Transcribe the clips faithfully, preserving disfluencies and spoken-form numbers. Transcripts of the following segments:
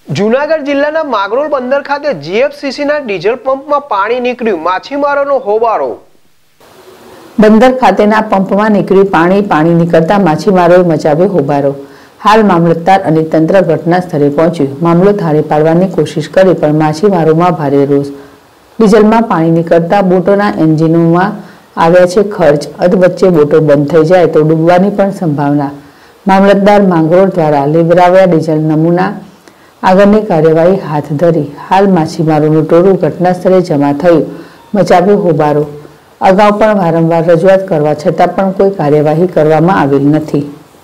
જૂનાગઢ જિલ્લાના માંગરોળ બંદર ખાતે જીએફસીસીના ડીઝલ પંપમાં પાણી નીકળ્યું, માછીમારોનો હોબાળો। બંદર ખાતેના પંપમાં નીકળ્યું પાણી પાણી નીકળતા માછીમારોએ મચાવ્યો હોબાળો। હાલ મામલતદાર અને તંત્ર ઘટના સ્થળે પહોંચ્યું મામલો થાળે પાડવાની કોશિશ કરી પણ માછીમારોમાં ભારે રોષ। ડીઝલમાં પાણી નીકળતા બોટોના એન્જિનોમાં આવ્યા છે ખર્ચ, અધવચ્ચે બોટો બંધ થઈ જાય તો ડૂબવાની પણ સંભાવના। મામલતદાર માંગરોળ દ્વારા લેવરાવ્યા ડીઝલ નમૂના આગળની કાર્યવાહી હાથ ધરી। હાલ માછીમારોનું ટોળું ઘટના સ્થળે જમા થયું, મચાવ્યો હોબાળો। અગાઉ પણ વારંવાર રજૂઆત કરવા છતાં પણ કોઈ કાર્યવાહી કરવામાં આવેલ નથી।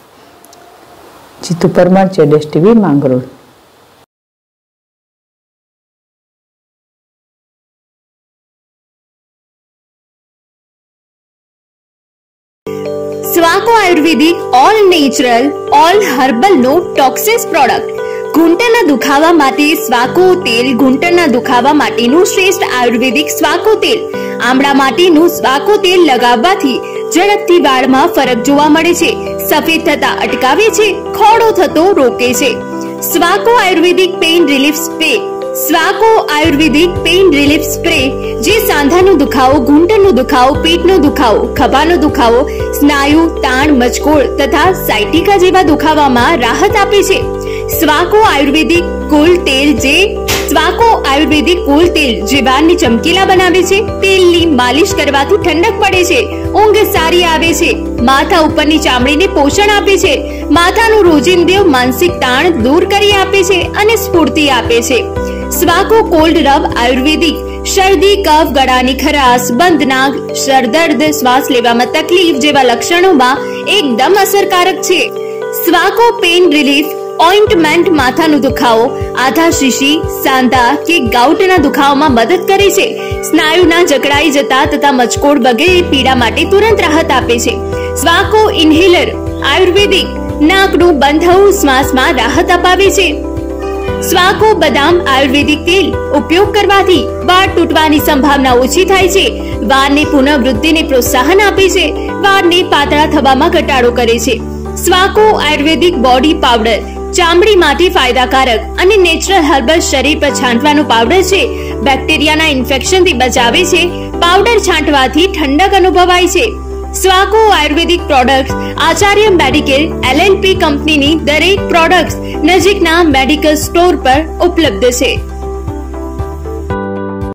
જીતુ પરમાર, જેડેશ TV, Mangrol. Swaco ayurvedic all natural all herbal no toxics product. ઘૂંટણના દુખાવા માટે સ્વાકો તેલ। ઘૂંટણના દુખાવા માટેનું શ્રેષ્ઠ આયુર્વેદિક સ્વાકો તેલ। આમળા માટેનું સ્વાકો તેલ લગાવવાથી ઝડપથી વાળમાં ફરક જોવા મળે છે, સફેદ થતા અટકાવે છે, ખોડો થતો રોકે છે। Swaco ayurvedic pain relief spray. Swaco ayurvedic pain relief spray જે સાંધાનો દુખાવો, ઘૂંટણનો દુખાવો, પેટનો દુખાવો, ખભાનો દુખાવો, સ્નાયુ તાણ, મચકોડ તથા સાયટિકા જેવા દુખાવામાં રાહત આપે છે। સ્વાકો આયુર્વેદિક કુલ તેલ જે સ્વાકો આયુર્વેદિક કુલ તેલ જે વાળને ચમકીલા બનાવે છે। તેલની માલિશ કરવાથી ઠંડક પડે છે, ઊંઘ સારી આવે છે, માથા ઉપરની ચામડીને પોષણ આપે છે, માથાનું રોજિંદુ માનસિક તાણ દૂર કરી આપે છે અને સ્ફૂર્તિ આપે છે। સ્વાકો કોલ્ડ રબ આયુર્વેદિક શરદી, કફ, ગળાની ખરાશ, બંધ નાક, સરદર્દ, શ્વાસ લેવામાં તકલીફ જેવા લક્ષણોમાં એકદમ અસરકારક છે। સ્વાકો પેઇન રિલીફ ઓઇન્ટમેન્ટ માથાનો દુખાવો, આધા શીશી, સાંધા કે ગાઉટના દુખાવામાં મદદ કરે છે, સ્નાયુના જકડાઈ જતા તથા મચકોડ વગેરે પીડા માટે તુરંત રાહત આપે છે। સ્વાકો ઇન્હેલર આયુર્વેદિક નાકનું બંધ થવું, શ્વાસમાં રાહત અપાવે છે। સ્વાકો બદામ આયુર્વેદિક તેલ ઉપયોગ કરવાથી વાળ તૂટવાની સંભાવના ઓછી થાય છે, વાળની પુનઃવૃદ્ધિને પ્રોત્સાહન આપે છે, વાળને પાતળા થવામાં ઘટાડો કરે છે। સ્વાકો આયુર્વેદિક બોડી પાવડર ચામડી માટે ફાયદાકારક અને નેચરલ હર્બલ શરીર પર છાંટવાનો પાવડર છે, બેક્ટેરિયાના ઇન્ફેક્શનથી બચાવે છે, પાવડર છાંટવાથી ઠંડક અનુભવાય છે। Swaco ayurvedic products Acharya medical LLP કંપનીની દરેક પ્રોડક્ટ્સ નજીકના મેડિકલ સ્ટોર પર ઉપલબ્ધ છે।